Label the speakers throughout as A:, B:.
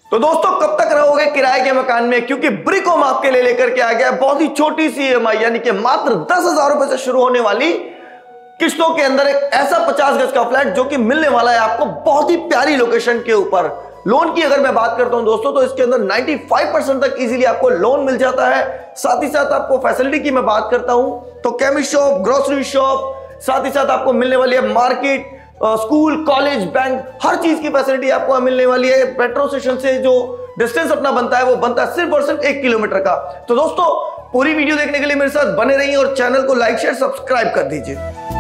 A: तो दोस्तों कब तक रहोगे किराए के मकान में, क्योंकि ब्रिक होम आपके लिए लेकर के आ गया बहुत ही छोटी सी ईएमआई यानी कि मात्र 10,000 रुपए से शुरू होने वाली किस्तों के अंदर एक ऐसा 50 गज का फ्लैट जो कि मिलने वाला है आपको बहुत ही प्यारी लोकेशन के ऊपर। लोन की अगर मैं बात करता हूं दोस्तों तो इसके अंदर 95% तक इजीली आपको लोन मिल जाता है। साथ ही साथ आपको फैसिलिटी की मैं बात करता हूं तो केमिस्ट शॉप, ग्रोसरी शॉप, साथ ही साथ आपको मिलने वाली है मार्केट, स्कूल, कॉलेज, बैंक, हर चीज की फैसिलिटी आपको मिलने वाली है। मेट्रो स्टेशन से जो डिस्टेंस अपना बनता है वो बनता है सिर्फ और सिर्फ 1 किलोमीटर का। तो दोस्तों पूरी वीडियो देखने के लिए मेरे साथ बने रहिए और चैनल को लाइक, शेयर, सब्सक्राइब कर दीजिए।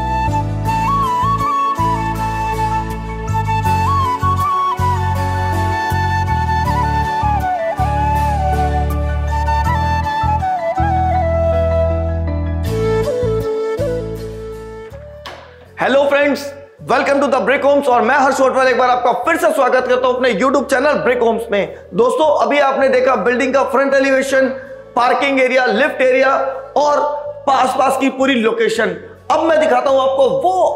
A: Hello friends, welcome to the brick homes और मैं हर्ष ओटवाल एक बार आपका फिर से स्वागत करता हूं अपने यूट्यूब चैनल ब्रिक होम्स में। दोस्तों अभी आपने देखा बिल्डिंग का front elevation, parking area, lift area और पास की पूरी लोकेशन। अब मैं दिखाता हूं आपको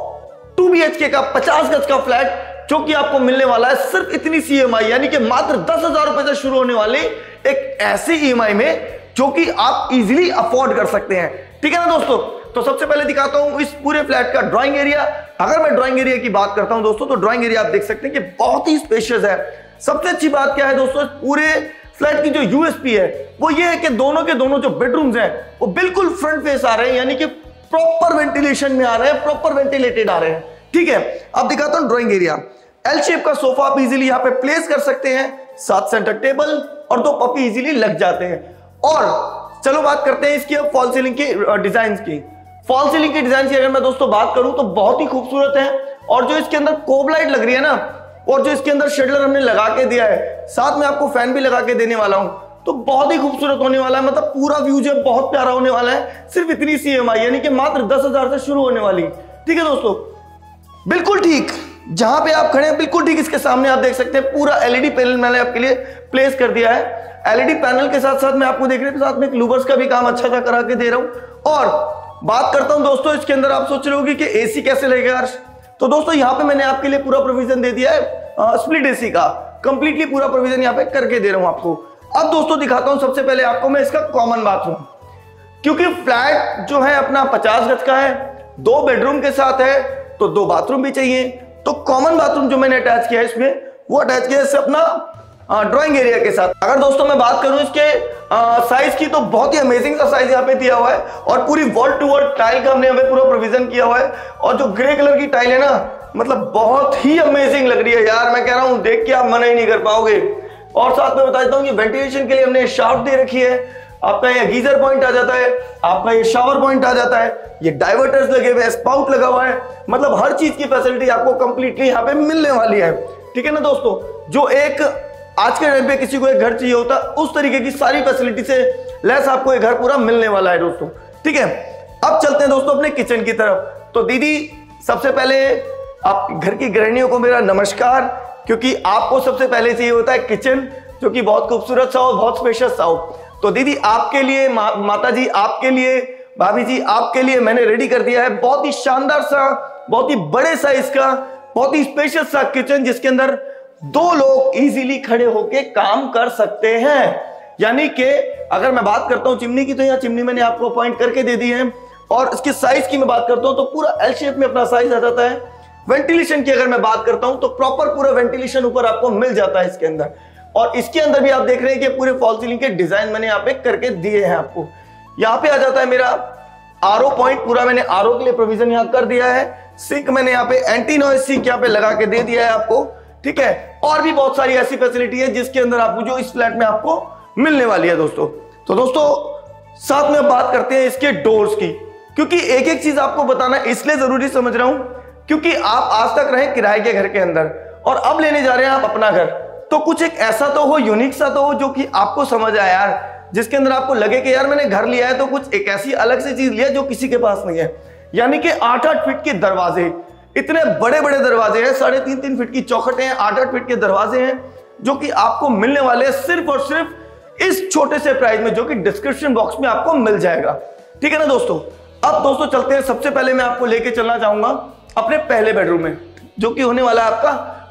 A: वो 2 BHK का 50 गज का फ्लैट जो कि आपको मिलने वाला है सिर्फ इतनी सी ईएमआई यानी कि मात्र 10,000 रुपए से शुरू होने वाली एक ऐसी ईएमआई में जो कि आप इजीली अफोर्ड कर सकते हैं। ठीक है ना दोस्तों, तो सबसे पहले दिखाता हूं इस पूरे फ्लैट का ड्राइंग एरिया। अगर मैं ड्राइंग एरिया की बात करता हूं दोस्तों तो ड्राइंग एरिया आप देख सकते हैं कि बहुत ही स्पेशियस है। सबसे अच्छी बात क्या है दोस्तों, पूरे फ्लैट की जो यूएसपी है वो ये है कि दोनों के दोनों जो बेडरूम्स हैं वो बिल्कुल फ्रंट फेस आ रहे हैं यानी कि प्रॉपर वेंटिलेशन में आ रहे हैं, प्रॉपर वेंटिलेटेड आ रहे हैं। ठीक है, अब दिखाता हूं ड्राइंग एरिया। एल शेप का सोफा आप इजीली यहाँ पे प्लेस कर सकते हैं, 7 सेंटर टेबल और 2 पपी इजीली लग जाते हैं। और चलो बात करते हैं इसकी अब फॉल सीलिंग की डिजाइन की। फॉल सीलिंग की डिजाइन की अगर मैं दोस्तों बात करूं तो बहुत ही खूबसूरत है और जो इसके अंदर कोब लाइट लग रही है ना और जो इसके अंदर शेडलर हमने लगा के दिया है, साथ में आपको फैन भी लगा के देने वाला हूं, तो बहुत ही खूबसूरत होने वाला है। मतलब पूरा व्यू जो बहुत प्यारा होने वाला है सिर्फ इतनी सी ईएमआई यानी कि मात्र 10,000 से शुरू होने वाली। ठीक है दोस्तों, बिल्कुल ठीक जहां पे आप खड़े हैं बिल्कुल ठीक इसके सामने आप देख सकते हैं पूरा एलईडी पैनल मैंने आपके लिए प्लेस कर दिया है। एलईडी पैनल के साथ साथ मैं आपको देख रहे हैं साथ में एक लूवर्स का भी काम अच्छा सा करा के दे रहा हूं। और बात करता हूं दोस्तों इसके अंदर आप सोच रहे होंगे कि एसी कैसे लगेगा यार, तो दोस्तों यहां पे मैंने आपके लिए पूरा प्रोविजन दे दिया है स्प्लिट एसी का, कंप्लीटली पूरा प्रोविजन यहां पे करके दे रहा हूं आपको। अब दोस्तों दिखाता हूं सबसे पहले आपको मैं इसका कॉमन बाथरूम, क्योंकि फ्लैट जो है अपना 50 गज का है, 2 बेडरूम के साथ है तो 2 बाथरूम भी चाहिए। तो कॉमन बाथरूम जो मैंने अटैच किया है इसमें वो अटैच किया है इससे अपना ड्राइंग एरिया के साथ। अगर दोस्तों मैं बात करूं इसके साइज की तो बहुत ही अमेजिंग सा साइज यहाँ पे दिया हुआ है और पूरी वॉल टू वॉल टाइल का हमने हमें पूरा प्रोविजन किया हुआ है। और जो ग्रे कलर की टाइल है ना मतलब बहुत ही अमेजिंग लग रही है यार, मैं कह रहा हूं देख के आप मना ही नहीं कर पाओगे। और साथ में बता देता हूँ कि वेंटिलेशन के लिए हमने शाफ्ट दे रखी है, आपका ये गीजर पॉइंट आ जाता है, आपका ये शावर पॉइंट आ जाता है, ये डाइवर्टर्स लगे हुए हैं, स्पाउट लगा हुआ है, मतलब हर चीज की फैसिलिटी आपको कंप्लीटली यहाँ पे मिलने वाली है। ठीक है ना दोस्तों, जो एक आज के टाइम पे किसी को एक घर चाहिए होता उस तरीके की सारी फैसिलिटी से लेस आपको एक घर पूरा मिलने वाला है दोस्तों। ठीक है, अब चलते हैं दोस्तों अपने किचन की तरफ। तो दीदी सबसे पहले आप घर की गृहिणियों को मेरा नमस्कार, क्योंकि आपको सबसे पहले चाहिए होता है किचन जो कि बहुत खूबसूरत सा हो, बहुत स्पेशियस सा हो। तो दीदी आपके लिए, माता जी आपके लिए, भाभी जी आपके लिए मैंने रेडी कर दिया है बहुत ही शानदार सा, बहुत ही बड़े साइज का, बहुत ही स्पेशियस सा किचन जिसके अंदर 2 लोग इजीली खड़े होके काम कर सकते हैं। यानी कि अगर मैं बात करता हूं चिमनी की तो यहाँ चिमनी मैंने आपको पॉइंट करके दे दी है। और इसके साइज की मैं बात करता हूं तो पूरा एल शेप में अपना साइज आ जाता है। वेंटिलेशन की अगर मैं बात करता हूं तो प्रॉपर पूरा वेंटिलेशन ऊपर आपको मिल जाता है इसके अंदर। और इसके अंदर भी आप देख रहे हैं कि पूरे फॉल सीलिंग के डिजाइन मैंने यहाँ पे करके दिए हैं आपको। यहाँ पे आ जाता है मेरा आरओ पॉइंट, पूरा मैंने आरओ के लिए प्रोविजन यहाँ कर दिया है। सिंक मैंने यहाँ पे एंटी नॉइज सिंक यहाँ पे लगा के दे दिया है आपको। ठीक है, और भी बहुत सारी ऐसी फैसिलिटी है जिसके अंदर आपको जो इस फ्लैट में आपको मिलने वाली है दोस्तों। तो दोस्तों साथ में बात करते हैं इसके डोर्स की, क्योंकि एक एक चीज आपको बताना इसलिए जरूरी समझ रहा हूं क्योंकि आप आज तक रहे किराए के घर के अंदर और अब लेने जा रहे हैं आप अपना घर, तो कुछ एक ऐसा तो हो, यूनिक सा तो हो जो कि आपको समझ आए यार, जिसके अंदर आपको लगे कि यार मैंने घर लिया है तो कुछ एक ऐसी अलग सी चीज लिया जो किसी के पास नहीं है। यानी कि 8-8 फीट के दरवाजे, इतने बड़े बड़े दरवाजे हैं, 3.5-3 फीट की चौखटें हैं, 8-8 फीट के दरवाजे हैं जो कि आपको मिलने वाले हैं सिर्फ और सिर्फ इस छोटे से प्राइस में, जो कि डिस्क्रिप्शन बॉक्स में आपको मिल जाएगा। ठीक है ना दोस्तों, अब दोस्तों चलते हैं। सबसे पहले मैं आपको लेके चलना चाहूंगा अपने पहले बेडरूम में, जो कि होने वाला है आपका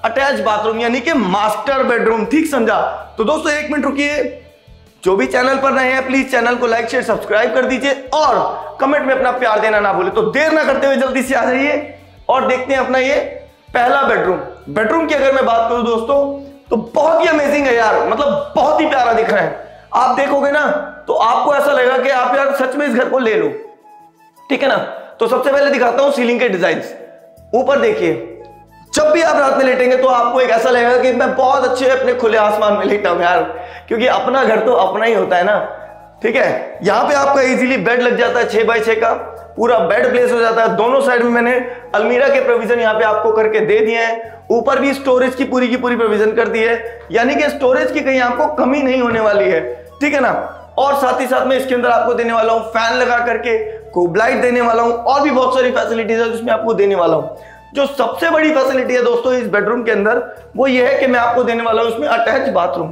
A: अटैच बाथरूम यानी कि मास्टर बेडरूम। ठीक समझा? तो दोस्तों 1 मिनट रुकिए, जो भी चैनल पर नए हैं प्लीज चैनल को लाइक शेयर सब्सक्राइब कर दीजिए और कमेंट में अपना प्यार देना ना भूले। तो देर ना करते हुए जल्दी से आ जाइए और देखते हैं अपना ये पहला बेडरूम। बेडरूम की अगर मैं बात करूं दोस्तों तो बहुत ही अमेजिंग है यार, मतलब बहुत ही प्यारा दिख रहा है। आप देखोगे ना तो आपको ऐसा लगेगा कि आप यार सच में इस घर को ले लो। ठीक है ना? तो सबसे पहले दिखाता हूं सीलिंग के डिजाइन्स। ऊपर देखिए, जब भी आप रात में लेटेंगे तो आपको एक ऐसा लगेगा कि मैं बहुत अच्छे अपने खुले आसमान में लेटा हूं यार, क्योंकि अपना घर तो अपना ही होता है ना। ठीक है? यहां पे आपका इजीली बेड लग जाता है 6x6 का, पूरा बेड प्लेस हो जाता है। दोनों साइड में मैंने अलमीरा के प्रोविजन यहां पे आपको करके दे दिए हैं। ऊपर भी स्टोरेज की पूरी प्रोविजन कर दी है, यानी कि स्टोरेज की कहीं आपको कमी नहीं होने वाली है। ठीक है ना? और साथ ही साथ में इसके अंदर आपको देने वाला हूं फैन लगा करके, ट्यूब लाइट देने वाला हूं और भी बहुत सारी फैसिलिटीज है जिसमें आपको देने वाला हूं। जो सबसे बड़ी फैसिलिटी है दोस्तों इस बेडरूम के अंदर वो ये है कि मैं आपको देने वाला हूं इसमें अटैच बाथरूम।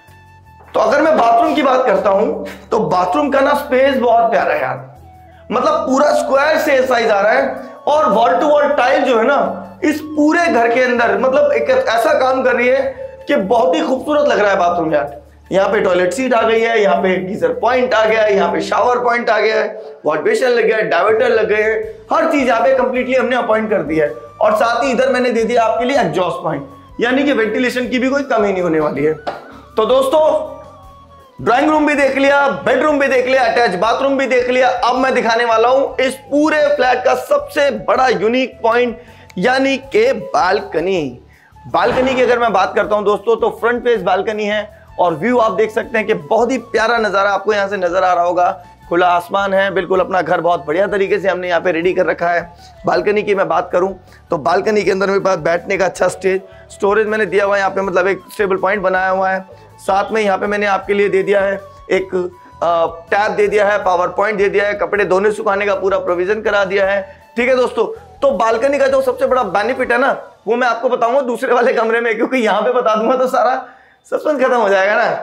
A: तो अगर मैं बाथरूम की बात करता हूं तो बाथरूम का ना स्पेस बहुत प्यारा है यार, मतलब पूरा स्क्वायर से साइज आ रहा है और वॉल टू वॉल टाइल जो है ना इस पूरे घर के अंदर मतलब एक ऐसा काम कर रही है कि बहुत ही खूबसूरत लग रहा है बाथरूम यार। यहाँ पे टॉयलेट सीट आ गई है, यहाँ पे गीजर पॉइंट आ गया है, यहाँ पे शावर पॉइंट आ गया है, वॉश बेसिन लग गया है, डाइवर्टर लग गए हैं, हर चीज यहाँ पे कंप्लीटली हमने अपॉइंट कर दी है। और साथ ही इधर मैंने दे दिया आपके लिए एग्जॉस्ट पॉइंट, यानी कि वेंटिलेशन की भी कोई कमी नहीं होने वाली है। तो दोस्तों ड्राइंग रूम भी देख लिया, बेडरूम भी देख लिया, अटैच बाथरूम भी देख लिया। अब मैं दिखाने वाला हूं इस पूरे फ्लैट का सबसे बड़ा यूनिक पॉइंट, यानी कि बालकनी। बालकनी की अगर मैं बात करता हूं दोस्तों तो फ्रंट फेस बालकनी है और व्यू आप देख सकते हैं कि बहुत ही प्यारा नजारा आपको यहां से नजर आ रहा होगा। खुला आसमान है, बिल्कुल अपना घर बहुत बढ़िया तरीके से हमने यहाँ पे रेडी कर रखा है। बालकनी की मैं बात करूं तो बालकनी के अंदर मेरे पास बैठने का अच्छा स्टोरेज मैंने दिया हुआ है यहाँ पे, मतलब एक स्टेबल पॉइंट बनाया हुआ है। साथ में यहाँ पे मैंने आपके लिए दे दिया है एक टैब दे दिया है, पावर पॉइंट दे दिया है, कपड़े धोने सुखाने का पूरा प्रोविजन करा दिया है। ठीक है दोस्तों? तो बालकनी का जो सबसे बड़ा बेनिफिट है ना वो मैं आपको बताऊंगा दूसरे वाले कमरे में, क्योंकि यहाँ पे बता दूंगा तो सारा सस्पेंस खत्म हो जाएगा ना।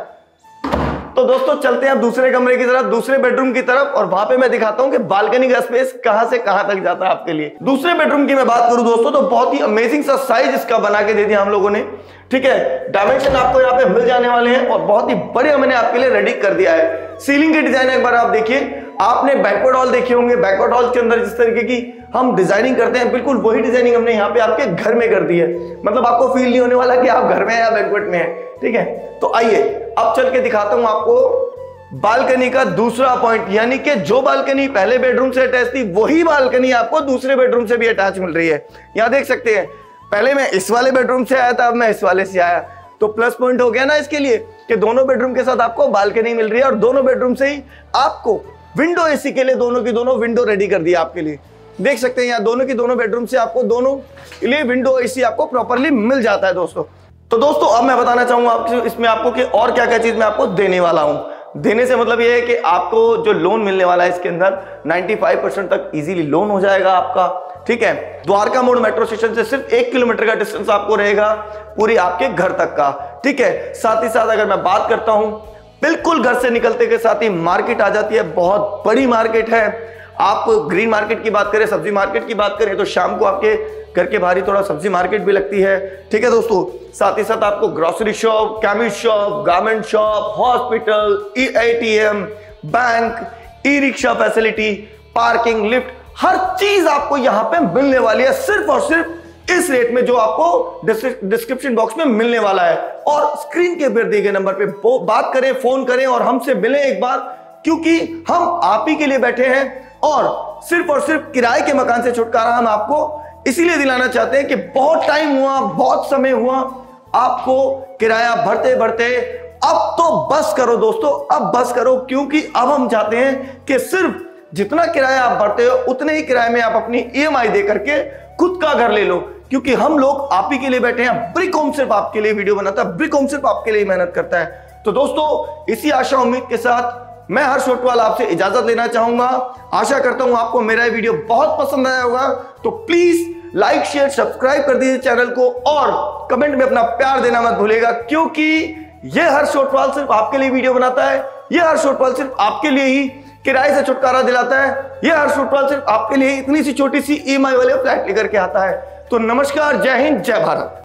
A: तो दोस्तों चलते हैं दूसरे कमरे की तरफ, दूसरे बेडरूम की तरफ, और वहां पे मैं दिखाता हूं कि बालकनी का स्पेस कहां से कहां तक जाता है आपके लिए। दूसरे बेडरूम की मैं बात करूं दोस्तों तो बहुत ही अमेजिंग सा साइज इसका बना के दे दिया हम लोगों ने। ठीक है? डायमेंशन आपको यहाँ पे मिल जाने वाले हैं और बहुत ही बढ़िया मैंने आपके लिए रेडी कर दिया है। सीलिंग के डिजाइन एक बार आप देखिए, आपने बैंक्वेट हॉल देखे होंगे, बैंक्वेट हॉल के अंदर जिस तरीके की हम डिजाइनिंग करते हैं बिल्कुल वही डिजाइनिंग हमने यहाँ पे आपके घर में कर दी है, मतलब आपको फील नहीं होने वाला कि आप घर में हैं या बैंक्वेट में हैं। ठीक है? तो आइए अब चल के दिखाता हूं आपको बालकनी का दूसरा पॉइंट, यानी कि जो बालकनी पहले बेडरूम से अटैच थी वही बालकनी आपको दूसरे बेडरूम से भी अटैच मिल रही है। यहां देख सकते हैं, पहले मैं इस वाले बेडरूम से आया था, अब मैं इस वाले से आया, तो प्लस पॉइंट हो गया ना इसके लिए कि दोनों बेडरूम के साथ आपको बालकनी मिल रही है और दोनों बेडरूम से ही आपको विंडो एसी के लिए दोनों की दोनों विंडो रेडी कर दिया आपके लिए। देख सकते हैं यहाँ दोनों की दोनों बेडरूम से आपको दोनों के लिए विंडो एसी आपको प्रॉपरली मिल जाता है दोस्तों। तो दोस्तों अब मैं बताना चाहूंगा आपको इसमें आपको कि और क्या क्या चीज मैं आपको देने वाला हूं। देने से मतलब ये है कि आपको जो लोन मिलने वाला है इसके अंदर 95% तक इजीली लोन हो जाएगा आपका। ठीक है? द्वारका मोड़ मेट्रो स्टेशन से सिर्फ 1 किलोमीटर का डिस्टेंस आपको रहेगा पूरी आपके घर तक का। ठीक है? साथ ही साथ अगर मैं बात करता हूं बिल्कुल घर से निकलते के साथ ही मार्केट आ जाती है, बहुत बड़ी मार्केट है। आप ग्रीन मार्केट की बात करें, सब्जी मार्केट की बात करें तो शाम को आपके घर के बाहर ही थोड़ा सब्जी मार्केट भी लगती है। ठीक है दोस्तों? साथ ही साथ आपको grocery shop, chemist shop, garment shop, hospital, ATM, bank, e rickshaw facility, parking, lift, हर चीज आपको यहां पे मिलने वाली है सिर्फ और सिर्फ इस रेट में जो आपको डिस्क्रिप्शन बॉक्स में मिलने वाला है। और स्क्रीन के ऊपर दिए गए नंबर पे बात करें, फोन करें और हमसे मिलें एक बार, क्योंकि हम आप ही के लिए बैठे हैं और सिर्फ किराए के मकान से छुटकारा हम आपको इसीलिए दिलाना चाहते हैं कि बहुत टाइम हुआ, बहुत समय हुआ आपको किराया भरते भरते, अब तो बस करो दोस्तों, अब बस करो, क्योंकि अब हम चाहते हैं कि सिर्फ जितना किराया आप भरते हो उतने ही किराए में आप अपनी EMI दे करके खुद का घर ले लो, क्योंकि हम लोग आप ही के लिए बैठे हैं। ब्रिक होम सिर्फ आपके लिए वीडियो बनाता है, ब्रिक होम सिर्फ आपके लिए मेहनत करता है। तो दोस्तों इसी आशा उम्मीद के साथ मैं हर्ष सोटवाल आपसे इजाजत लेना चाहूंगा। आशा करता हूं आपको मेरा वीडियो बहुत पसंद आया होगा, तो प्लीज लाइक शेयर सब्सक्राइब कर दीजिए चैनल को और कमेंट में अपना प्यार देना मत भूलिएगा, क्योंकि यह हर्ष सोटवाल सिर्फ आपके लिए वीडियो बनाता है, यह हर्ष सोटवाल सिर्फ आपके लिए ही किराए से छुटकारा दिलाता है, यह हर्ष सोटवाल सिर्फ आपके लिए इतनी सी छोटी सी EMI वाले फ्लैट लेकर के आता है। तो नमस्कार, जय हिंद, जय भारत।